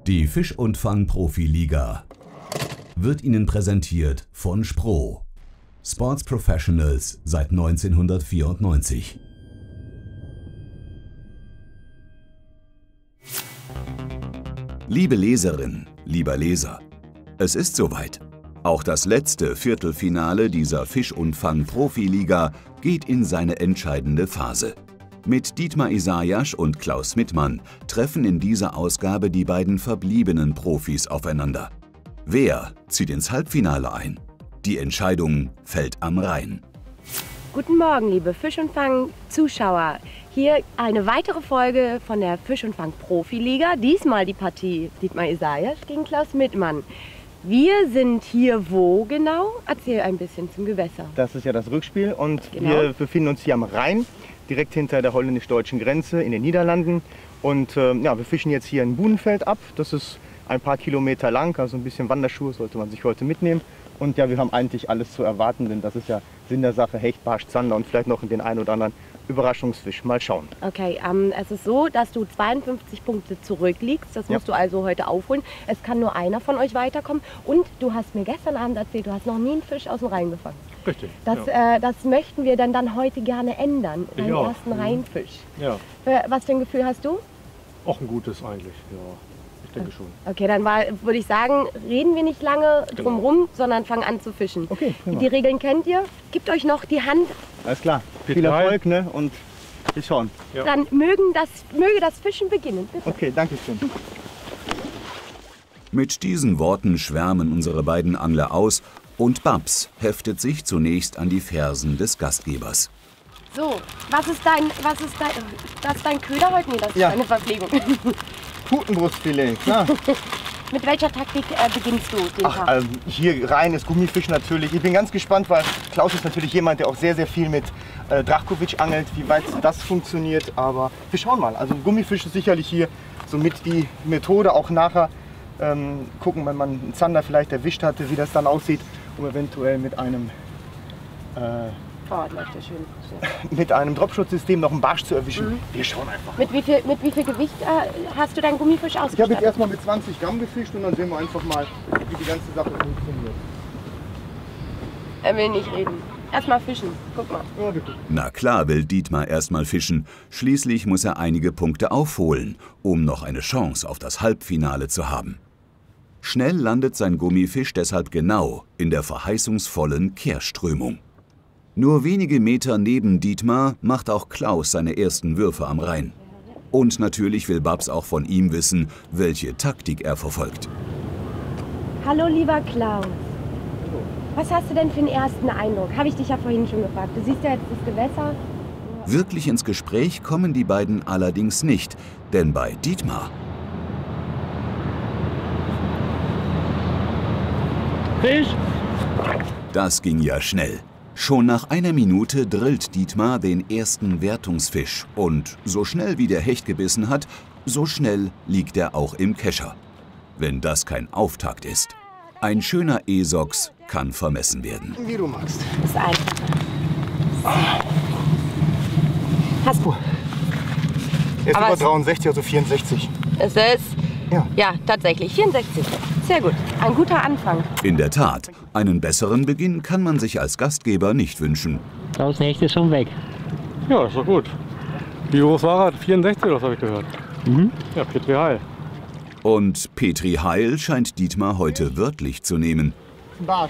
Die Fisch- und Fang-Profiliga wird Ihnen präsentiert von Spro. Sports Professionals seit 1994. Liebe Leserin, lieber Leser, es ist soweit. Auch das letzte Viertelfinale dieser Fisch- und Fang-Profiliga geht in seine entscheidende Phase. Mit Dietmar Isaias und Klaus Mittmann treffen in dieser Ausgabe die beiden verbliebenen Profis aufeinander. Wer zieht ins Halbfinale ein? Die Entscheidung fällt am Rhein. Guten Morgen, liebe Fisch- und Fang-Zuschauer. Hier eine weitere Folge von der Fisch- und Fang-Profiliga. Diesmal die Partie Dietmar Isaias gegen Klaus Mittmann. Wir sind hier wo genau? Erzähl ein bisschen zum Gewässer. Das ist ja das Rückspiel und Genau. Wir befinden uns hier am Rhein, direkt hinter der holländisch-deutschen Grenze in den Niederlanden. Und ja, wir fischen jetzt hier in Budenfeld ab. Das ist ein paar Kilometer lang, also ein bisschen Wanderschuhe sollte man sich heute mitnehmen. Und ja, wir haben eigentlich alles zu erwarten, denn das ist ja Sinn der Sache, Hecht, Barsch, Zander und vielleicht noch den einen oder anderen Überraschungsfisch. Mal schauen. Okay, es ist so, dass du 52 Punkte zurückliegst. Das musst du also heute aufholen. Es kann nur einer von euch weiterkommen. Und du hast mir gestern Abend erzählt, du hast noch nie einen Fisch aus dem Rhein gefangen. Richtig. Das möchten wir dann heute gerne ändern. Deinen Ja. ersten Rheinfisch. Ja, Was für ein Gefühl hast du? auch ein gutes eigentlich. Ja, ich denke schon. Okay, dann würde ich sagen, reden wir nicht lange drumherum, sondern fangen an zu fischen. Okay, prima. Die Regeln kennt ihr. Gebt euch noch die Hand. Alles klar. Bitte. Viel Erfolg, ne? Und wir schauen. Ja. Dann möge das Fischen beginnen. Bitte. Okay, danke schön. Mit diesen Worten schwärmen unsere beiden Angler aus und Babs heftet sich zunächst an die Fersen des Gastgebers. So, das ist dein Köder heute? Nee, das ist Ja. deine Verpflegung. Putenbrustfilet, klar. Mit welcher Taktik beginnst du den Tag? Ach, hier rein ist Gummifisch natürlich. Ich bin ganz gespannt, weil Klaus ist natürlich jemand, der auch sehr, sehr viel mit Drachkowitsch angelt, wie weit das funktioniert. Aber wir schauen mal. Also Gummifisch ist sicherlich hier somit die Methode. Auch nachher gucken, wenn man einen Zander vielleicht erwischt hatte, wie das dann aussieht, um eventuell mit einem Oh, läuft ja schön. So. mit einem Dropschutzsystem noch einen Barsch zu erwischen. Wir schauen einfach. Mit wie viel Gewicht hast du deinen Gummifisch Ich habe jetzt ausgestattet? erstmal mit 20 Gramm gefischt und dann sehen wir einfach mal, wie die ganze Sache funktioniert. Er will nicht reden. Erstmal fischen. Guck mal. Ja, bitte. Na klar will Dietmar erstmal fischen. Schließlich muss er einige Punkte aufholen, um noch eine Chance auf das Halbfinale zu haben. Schnell landet sein Gummifisch deshalb genau in der verheißungsvollen Kehrströmung. Nur wenige Meter neben Dietmar macht auch Klaus seine ersten Würfe am Rhein. Und natürlich will Babs auch von ihm wissen, welche Taktik er verfolgt. Hallo, lieber Klaus. Was hast du denn für einen ersten Eindruck? Habe ich dich ja vorhin schon gefragt. Du siehst ja jetzt das Gewässer. Wirklich ins Gespräch kommen die beiden allerdings nicht, denn bei Dietmar Fisch! das ging ja schnell. Schon nach einer Minute drillt Dietmar den ersten Wertungsfisch und so schnell wie der Hecht gebissen hat, so schnell liegt er auch im Kescher. Wenn das kein Auftakt ist. Ein schöner Esox kann vermessen werden. Wie du magst. Das ist einfach. Hast du? Er ist Aber über es- 63, also 64. Es ist? Ja. Ja, tatsächlich. 64. Sehr gut. Ein guter Anfang. In der Tat, einen besseren Beginn kann man sich als Gastgeber nicht wünschen. Klaus Hecht ist schon weg. Ja, ist doch gut. Wie groß war er? 64, das habe ich gehört. Ja, Petri Heil. Und Petri Heil scheint Dietmar heute wörtlich zu nehmen. Ein Barsch.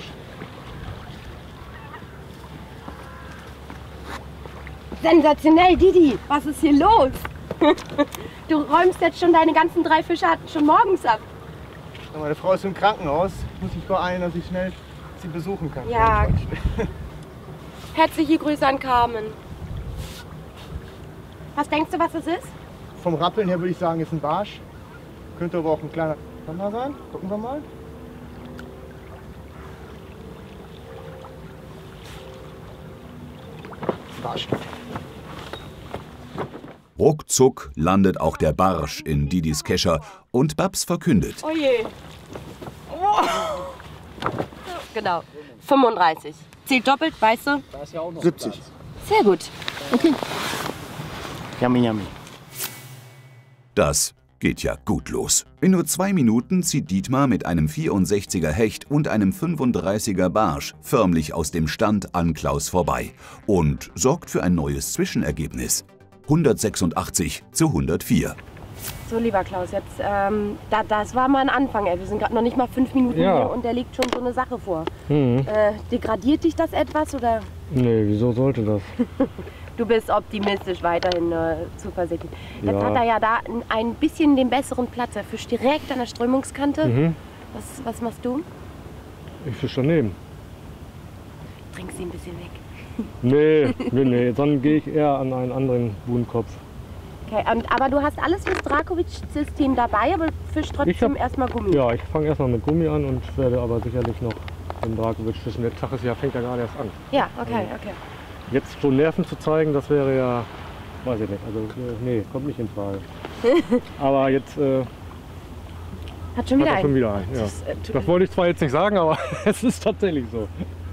Sensationell, Didi. Was ist hier los? Du räumst jetzt schon deine ganzen 3 Fische schon morgens ab. Meine Frau ist im Krankenhaus. Muss ich beeilen, dass ich schnell sie besuchen kann. Ja. Herzliche Grüße an Carmen. Was denkst du, was es ist? Vom Rappeln her würde ich sagen, ist ein Barsch. Könnte aber auch ein kleiner Zander sein. Gucken wir mal. Barsch. Ruckzuck landet auch der Barsch in Didis Kescher und Babs verkündet. Oh je. Oh. Genau. 35. Zählt doppelt, weißt du? 70. Sehr gut. Okay. Yummy, yummy. Das Geht ja gut los. In nur 2 Minuten zieht Dietmar mit einem 64er Hecht und einem 35er Barsch förmlich aus dem Stand an Klaus vorbei und sorgt für ein neues Zwischenergebnis. 186 zu 104. So, lieber Klaus, jetzt, das war mal ein Anfang. Ey. Wir sind gerade noch nicht mal 5 Minuten hier und der liegt schon so eine Sache vor. Degradiert dich das etwas, oder? Nee, wieso sollte das? Du bist optimistisch, weiterhin zuversichtlich. Jetzt hat er ja da ein bisschen den besseren Platz. Er fischt direkt an der Strömungskante. Was machst du? Ich fische daneben. Trinkst ihn ein bisschen weg. Nee, dann gehe ich eher an einen anderen Buhnenkopf. Okay, aber du hast alles fürs Drakovic-System dabei, aber fischst trotzdem erstmal Gummi. Ja, ich fange erstmal mit Gummi an und werde aber sicherlich noch den Drakovic fischen. Der Tag fängt ja gerade erst an. Ja, okay. Jetzt schon Nerven zu zeigen, das wäre ja, weiß ich nicht, also nee, kommt nicht in Frage. Aber jetzt hat schon wieder einen. Ja. Das wollte ich zwar jetzt nicht sagen, aber es ist tatsächlich so.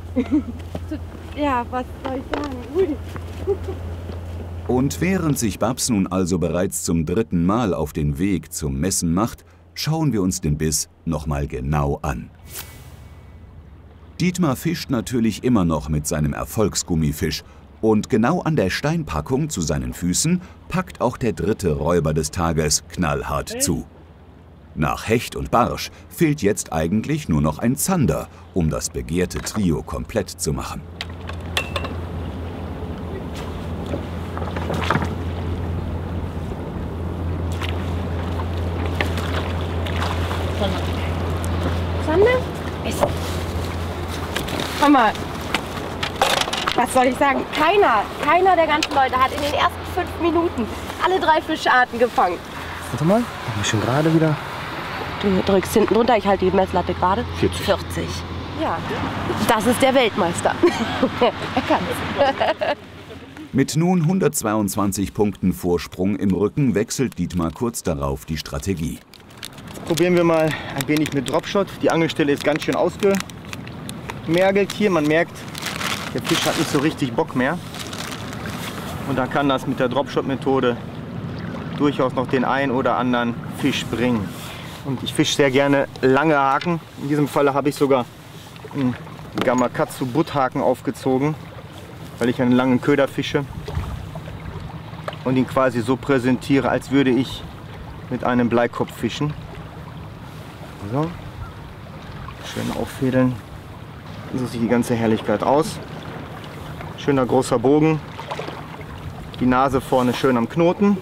Ja, was soll ich sagen? Ui. Und während sich Babs nun also bereits zum 3. Mal auf den Weg zum Messen macht, schauen wir uns den Biss nochmal genau an. Dietmar fischt natürlich immer noch mit seinem Erfolgsgummifisch und genau an der Steinpackung zu seinen Füßen packt auch der 3. Räuber des Tages knallhart zu. Nach Hecht und Barsch fehlt jetzt eigentlich nur noch ein Zander, um das begehrte Trio komplett zu machen. Zander? Komm mal. Was soll ich sagen? Keiner der ganzen Leute hat in den ersten 5 Minuten alle 3 Fischarten gefangen. Warte mal, mach mich schon gerade wieder. Du drückst hinten drunter, ich halte die Messlatte gerade. 40. Ja, das ist der Weltmeister. Er kann's. Mit nun 122 Punkten Vorsprung im Rücken wechselt Dietmar kurz darauf die Strategie. Probieren wir mal ein wenig mit Dropshot. Die Angelstelle ist ganz schön ausgemergelt hier. Man merkt, der Fisch hat nicht so richtig Bock mehr. Und dann kann das mit der Dropshot-Methode durchaus noch den einen oder anderen Fisch bringen. Und ich fische sehr gerne lange Haken. In diesem Fall habe ich sogar einen Gamakatsu Butthaken aufgezogen, weil ich einen langen Köder fische und ihn quasi so präsentiere, als würde ich mit einem Bleikopf fischen. So. Schön auffädeln. So sieht die ganze Herrlichkeit aus. Schöner großer Bogen. Die Nase vorne schön am Knoten.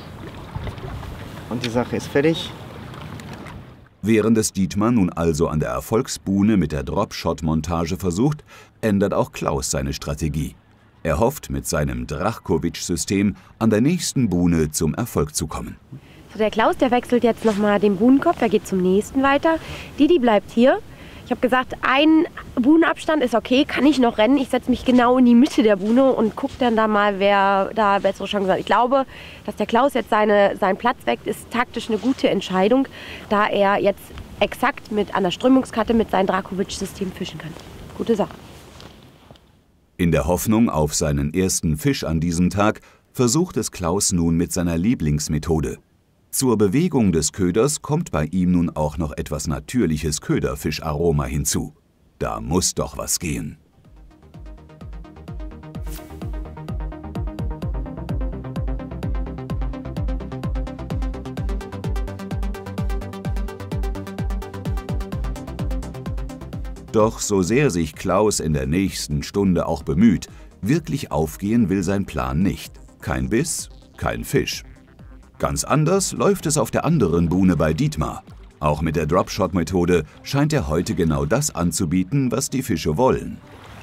Und die Sache ist fertig. Während es Dietmar nun also an der Erfolgsbuhne mit der Dropshot-Montage versucht, ändert auch Klaus seine Strategie. Er hofft, mit seinem Drakovic-System an der nächsten Buhne zum Erfolg zu kommen. So, der Klaus, der wechselt jetzt nochmal den Buhnenkopf, er geht zum nächsten weiter. Didi bleibt hier. Ich habe gesagt, ein Buhnenabstand ist okay, kann ich noch rennen. Ich setze mich genau in die Mitte der Buhne und gucke dann da mal, wer da bessere Chancen hat. Ich glaube, dass der Klaus jetzt seinen Platz weckt, ist taktisch eine gute Entscheidung, da er jetzt exakt an der Strömungskante mit seinem Drakovic-System fischen kann. Gute Sache. In der Hoffnung auf seinen ersten Fisch an diesem Tag versucht es Klaus nun mit seiner Lieblingsmethode. Zur Bewegung des Köders kommt bei ihm nun auch noch etwas natürliches Köderfischaroma hinzu. Da muss doch was gehen. Doch so sehr sich Klaus in der nächsten Stunde auch bemüht, wirklich aufgehen will sein Plan nicht. Kein Biss, kein Fisch. Ganz anders läuft es auf der anderen Buhne bei Dietmar. Auch mit der Dropshot-Methode scheint er heute genau das anzubieten, was die Fische wollen.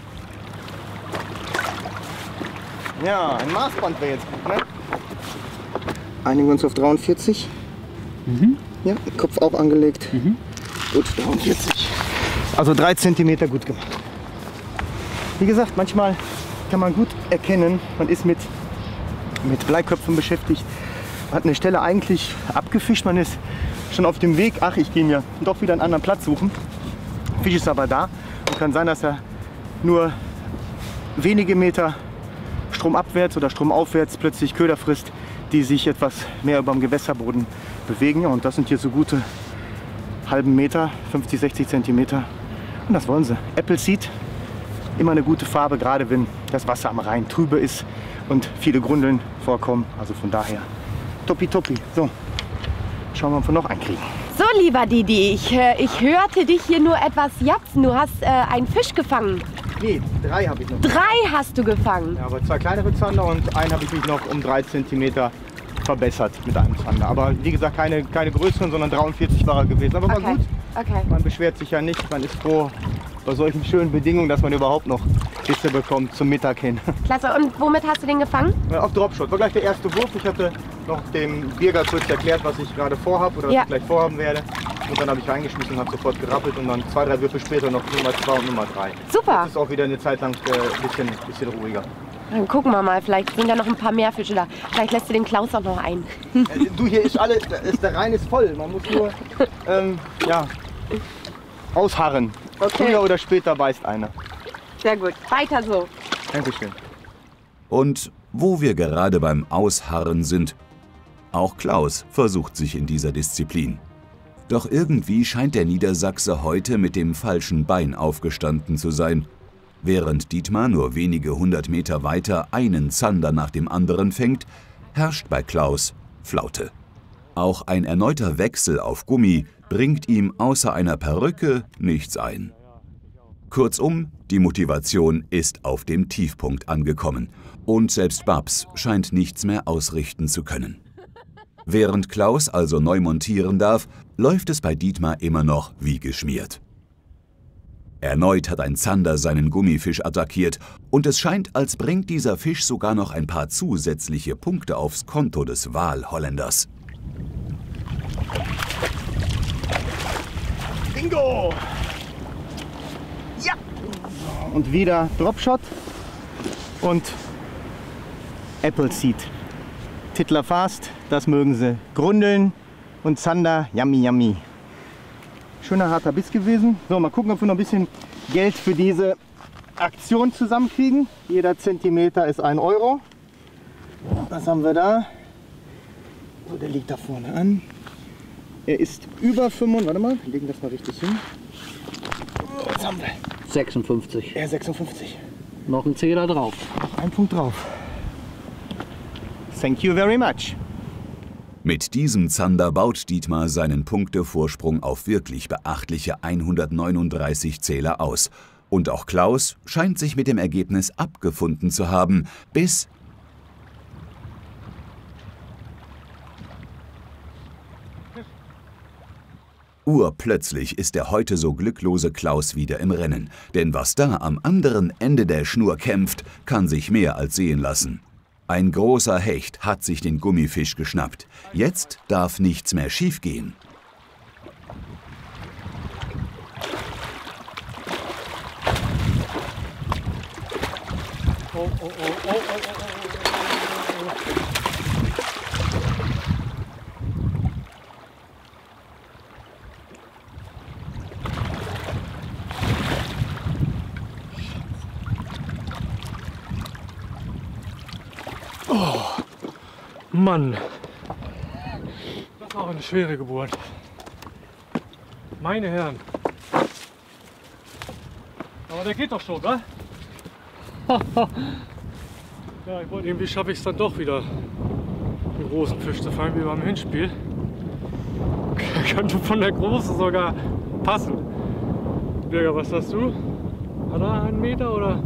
Ja, ein Maßband wäre jetzt gut, ne? Einigen wir uns auf 43. Ja, Kopf auch angelegt. Gut, 43. Also 3 cm gut gemacht. Wie gesagt, manchmal kann man gut erkennen, man ist mit Bleiköpfen beschäftigt. Man hat eine Stelle eigentlich abgefischt, man ist schon auf dem Weg, ach, ich gehe mir doch wieder einen anderen Platz suchen. Fisch ist aber da und kann sein, dass er nur wenige Meter stromabwärts oder stromaufwärts plötzlich Köder frisst, die sich etwas mehr über dem Gewässerboden bewegen. Und das sind hier so gute halben Meter, 50, 60 Zentimeter. Und das wollen sie. Apple Seed, immer eine gute Farbe, gerade wenn das Wasser am Rhein trübe ist und viele Grundeln vorkommen. Also von daher, toppi. So, schauen wir mal, ob wir noch einen kriegen. So, lieber Didi, ich hörte dich hier nur etwas japsen. Du hast einen Fisch gefangen. Nee, 3 habe ich noch. 3 hast du gefangen? Ja, aber 2 kleinere Zander und einen habe ich mich noch um 3 Zentimeter verbessert mit einem Zander. Aber wie gesagt, keine größeren, sondern 43 war er gewesen. Aber war gut. Okay. Man beschwert sich ja nicht. Man ist froh bei solchen schönen Bedingungen, dass man überhaupt noch Fische bekommt zum Mittag hin. Klasse. Und womit hast du den gefangen? Auf Dropshot. War gleich der erste Wurf. Ich hatte noch dem Birger kurz erklärt, was ich gerade vorhabe oder was ich gleich vorhaben werde. Und dann habe ich reingeschmissen und habe sofort gerappelt und dann 2, 3 Würfe später noch Nummer 2 und Nummer 3. Super. Das ist auch wieder eine Zeit lang ein bisschen ruhiger. Dann gucken wir mal, vielleicht sind ja noch ein paar mehr Fische da. Vielleicht lässt du den Klaus auch noch ein. Du, hier ist alles, der Rhein ist voll. Man muss nur ausharren. Okay. Früher oder später beißt einer. Sehr gut. Weiter so. Dankeschön. Und wo wir gerade beim Ausharren sind, auch Klaus versucht sich in dieser Disziplin. Doch irgendwie scheint der Niedersachse heute mit dem falschen Bein aufgestanden zu sein. Während Dietmar nur wenige 100 Meter weiter einen Zander nach dem anderen fängt, herrscht bei Klaus Flaute. Auch ein erneuter Wechsel auf Gummi bringt ihm außer einer Perücke nichts ein. Kurzum, die Motivation ist auf dem Tiefpunkt angekommen und selbst Babs scheint nichts mehr ausrichten zu können. Während Klaus also neu montieren darf, läuft es bei Dietmar immer noch wie geschmiert. Erneut hat ein Zander seinen Gummifisch attackiert und es scheint, als bringt dieser Fisch sogar noch ein paar zusätzliche Punkte aufs Konto des Walholländers. Bingo! Ja! Und wieder Dropshot und Apple Seed. Tittler fast, das mögen sie. Grundeln und Zander, yummy. Schöner harter Biss gewesen. So, mal gucken, ob wir noch ein bisschen Geld für diese Aktion zusammenkriegen. Jeder Zentimeter ist 1 Euro. Was haben wir da? So, der liegt da vorne an. Er ist über 55. Warte mal, wir legen das mal richtig hin. Was haben wir? 56. 56. Noch ein Zähler drauf. Noch ein Punkt drauf. Thank you very much. Mit diesem Zander baut Dietmar seinen Punktevorsprung auf wirklich beachtliche 139 Zähler aus. Und auch Klaus scheint sich mit dem Ergebnis abgefunden zu haben, bis urplötzlich ist der heute so glücklose Klaus wieder im Rennen. Denn was da am anderen Ende der Schnur kämpft, kann sich mehr als sehen lassen. Ein großer Hecht hat sich den Gummifisch geschnappt. Jetzt darf nichts mehr schiefgehen. Mann, das war eine schwere Geburt. Meine Herren. Aber der geht doch schon, wa? Ja, irgendwie schaffe ich es dann doch wieder, einen großen Fisch zu fangen, wie beim Hinspiel. Könnte von der Große sogar passen. Birger, was sagst du? Hat er 1 Meter oder?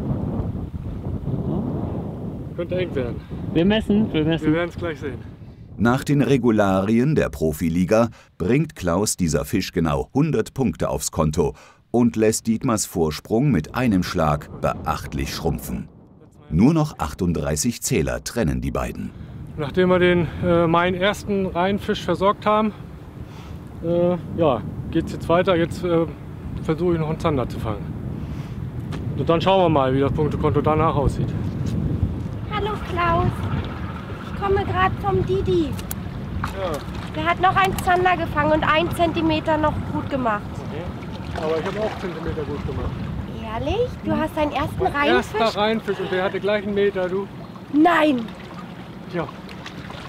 Könnte eng werden. Wir messen. Wir werden es gleich sehen. Nach den Regularien der Profiliga bringt Klaus dieser Fisch genau 100 Punkte aufs Konto und lässt Dietmars Vorsprung mit einem Schlag beachtlich schrumpfen. Nur noch 38 Zähler trennen die beiden. Nachdem wir meinen ersten Reihenfisch versorgt haben, geht es jetzt weiter. Jetzt versuche ich noch einen Zander zu fangen. Und dann schauen wir mal, wie das Punktekonto danach aussieht. Hallo Klaus, ich komme gerade vom Didi. Ja. Der hat noch einen Zander gefangen und 1 Zentimeter noch gut gemacht. Okay. Aber ich habe auch Zentimeter gut gemacht. Ehrlich? Du hast deinen ersten Reihenfisch? Erster Reihenfisch und der hatte gleich 1 Meter, du. Nein! Tja.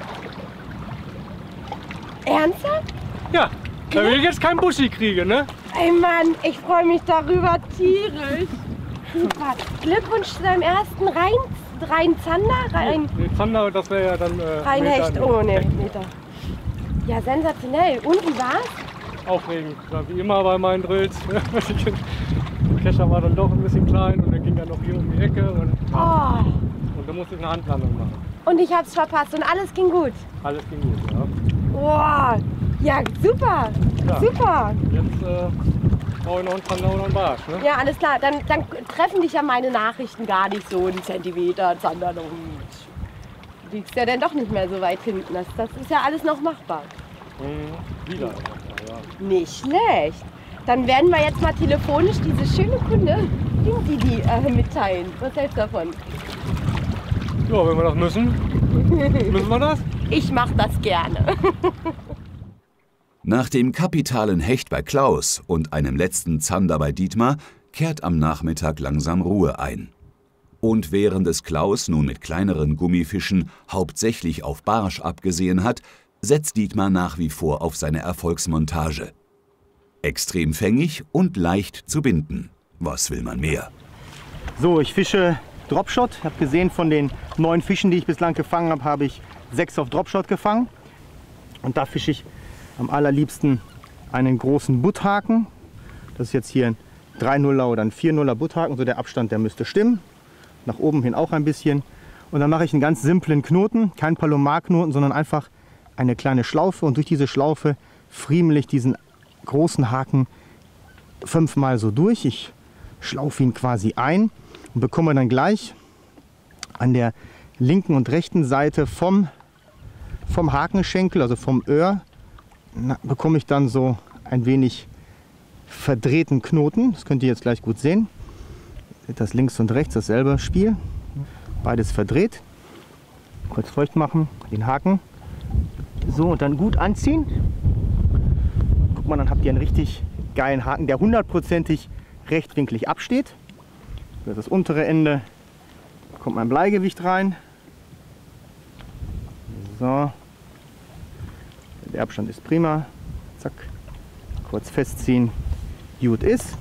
Ernsthaft? Ja, da will ich jetzt keinen Buschi kriegen, ne? Ey Mann, ich freue mich darüber tierisch. Super. Glückwunsch zu deinem ersten rein Zander? Nee, Zander, das wäre ja dann... Rein Meter, Hecht ohne Meter. Ja, sensationell. Und wie war's? Aufregend, ja, wie immer bei meinen Drills. Der Kescher war dann doch ein bisschen klein und dann ging er noch hier um die Ecke und Oh, da musste ich eine Handlandung machen. und ich hab's verpasst und alles ging gut. Alles ging gut, ja. Wow. Ja, super. Ja. Super. Jetzt brauche ich noch einen Zander oder einen Barsch, ne? Ja, alles klar. Dann treffen dich ja meine Nachrichten gar nicht so einen Zentimeter Zander. Du liegst ja dann doch nicht mehr so weit hinten. Das ist ja alles noch machbar. Wieder. Ja. Nicht schlecht. Dann werden wir jetzt mal telefonisch diese schöne Kunde die mitteilen. Was hältst du davon? Ja, wenn wir das müssen wir das? Ich mach das gerne. Nach dem kapitalen Hecht bei Klaus und einem letzten Zander bei Dietmar kehrt am Nachmittag langsam Ruhe ein. Und während es Klaus nun mit kleineren Gummifischen hauptsächlich auf Barsch abgesehen hat, setzt Dietmar nach wie vor auf seine Erfolgsmontage. Extrem fängig und leicht zu binden. Was will man mehr? So, ich fische Dropshot. Ich habe gesehen, von den 9 Fischen, die ich bislang gefangen habe, habe ich 6 auf Dropshot gefangen. Und da fische ich am allerliebsten einen großen Butthaken. Das ist jetzt hier ein 3-0er oder ein 4-0er Butthaken. So der Abstand, der müsste stimmen. Nach oben hin auch ein bisschen. Und dann mache ich einen ganz simplen Knoten. Kein Palomar-Knoten, sondern einfach eine kleine Schlaufe. Und durch diese Schlaufe friemel ich diesen großen Haken 5-mal so durch. Ich schlaufe ihn quasi ein und bekomme dann gleich an der linken und rechten Seite vom Hakenschenkel, also vom Öhr, bekomme ich dann so ein wenig verdrehten Knoten. Das könnt ihr jetzt gleich gut sehen. Das links und rechts dasselbe Spiel. Beides verdreht. Kurz feucht machen, den Haken. So, und dann gut anziehen. Guck mal, dann habt ihr einen richtig geilen Haken, der 100%ig rechtwinklig absteht. Das untere Ende kommt mein Bleigewicht rein. So. Der Abstand ist prima. Zack. Kurz festziehen. Gut ist.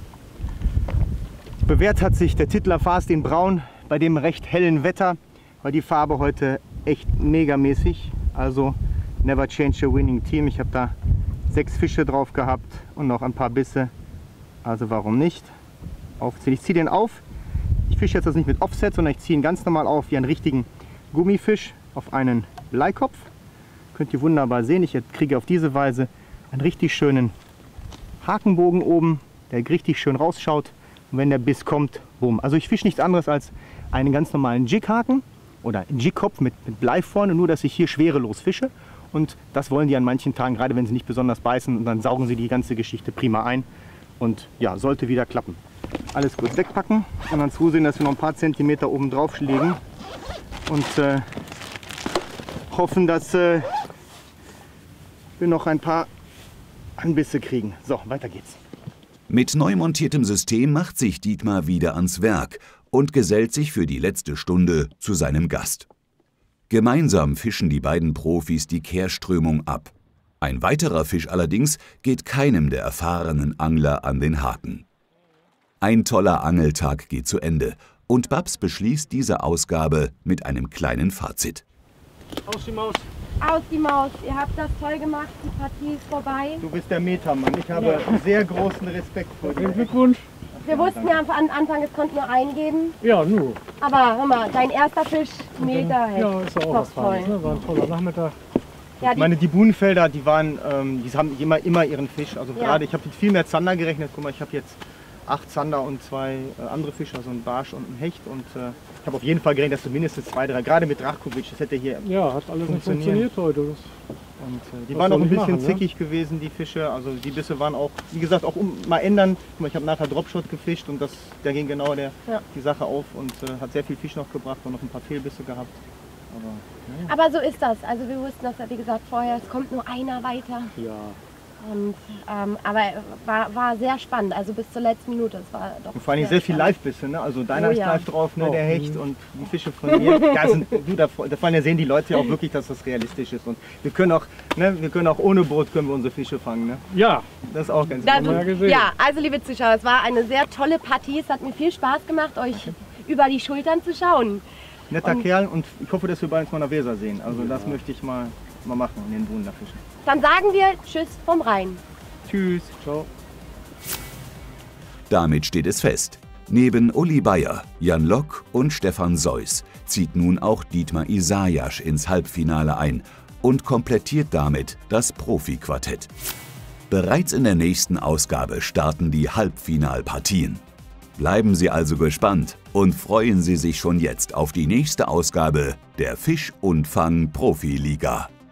Bewährt hat sich der Tittler Fast in Braun bei dem recht hellen Wetter, weil die Farbe heute echt megamäßig. Also never change a winning team. Ich habe da 6 Fische drauf gehabt und noch ein paar Bisse. Also warum nicht? Aufziehen. Ich ziehe den auf. Ich fische jetzt das nicht mit Offset, sondern ich ziehe ihn ganz normal auf wie einen richtigen Gummifisch auf einen Bleikopf. Könnt ihr wunderbar sehen. Ich kriege auf diese Weise einen richtig schönen Hakenbogen oben, der richtig schön rausschaut. Und wenn der Biss kommt, bumm. Also ich fische nichts anderes als einen ganz normalen Jighaken oder einen Jigkopf mit Blei vorne, nur dass ich hier schwerelos fische. Und das wollen die an manchen Tagen, gerade wenn sie nicht besonders beißen, und dann saugen sie die ganze Geschichte prima ein. Und ja, sollte wieder klappen. Alles kurz wegpacken und dann zusehen, dass wir noch ein paar Zentimeter oben drauf legen und hoffen, dass wir noch ein paar Anbisse kriegen. So, weiter geht's. Mit neu montiertem System macht sich Dietmar wieder ans Werk und gesellt sich für die letzte Stunde zu seinem Gast. Gemeinsam fischen die beiden Profis die Kehrströmung ab. Ein weiterer Fisch allerdings geht keinem der erfahrenen Angler an den Haken. Ein toller Angeltag geht zu Ende und Babs beschließt diese Ausgabe mit einem kleinen Fazit. Aus die Maus. Aus die Maus. Ihr habt das toll gemacht. Die Partie ist vorbei. Du bist der Metamann. Ich habe sehr großen Respekt vor dir. Glückwunsch. Wir wussten ja am Anfang, es konnte nur eingeben. Ja, nur. Aber hör mal, dein erster Fisch, Meter. Ja, ist ja auch was Feines, ne? War ein toller Nachmittag. Ja, Ich meine, die Buhnenfelder, die haben immer ihren Fisch. Also Ja. gerade, ich habe mit viel mehr Zander gerechnet. Guck mal, ich habe jetzt 8 Zander und 2 andere Fische, also ein Barsch und ein Hecht. Und ich habe auf jeden Fall gerechnet, dass du mindestens 2, 3, gerade mit Drachkovic, das hätte hier. Ja, hat alles nicht funktioniert heute. Das Und die Was waren auch soll ein ich bisschen machen, ne? zickig gewesen, die Fische. Also die Bisse waren auch, wie gesagt, auch mal ändern. Guck mal, ich habe nachher Dropshot gefischt und da ging genau die Sache auf und hat sehr viel Fisch noch gebracht und noch ein paar Fehlbisse gehabt. Aber Aber so ist das. Also wir wussten das, wie gesagt, vorher, es kommt nur einer weiter. ja. Und, aber war sehr spannend, also bis zur letzten Minute. Es war doch Und vor allem sehr viel spannend. Live-Bisse, ne? Also deiner Oh ist ja. live drauf, ne? Der Hecht und die Fische von mir. Ja, da sehen die Leute ja auch wirklich, dass das realistisch ist. Und wir können auch ohne Boot können wir unsere Fische fangen, ne? Ja, Das ist auch ganz Das, gut. ja gesehen. ja, also liebe Zuschauer, es war eine sehr tolle Partie. Es hat mir viel Spaß gemacht, euch über die Schultern zu schauen. Netter Kerl und ich hoffe, dass wir bald mal nach Weser sehen. Also das möchte ich mal machen, in den Buhnen da fischen. Dann sagen wir Tschüss vom Rhein. Tschüss. Ciao. Damit steht es fest. Neben Uli Bayer, Jan Lock und Stefan Seuss zieht nun auch Dietmar Isaias ins Halbfinale ein und komplettiert damit das Profi-Quartett. Bereits in der nächsten Ausgabe starten die Halbfinalpartien. Bleiben Sie also gespannt und freuen Sie sich schon jetzt auf die nächste Ausgabe der Fisch und Fang Profiliga.